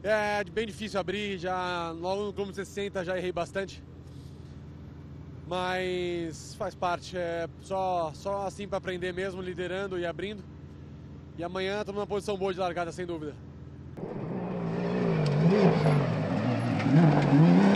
É bem difícil abrir, já logo no quilômetro 60 já errei bastante. Mas faz parte, é só assim para aprender mesmo, liderando e abrindo. E amanhã estamos numa posição boa de largada, sem dúvida.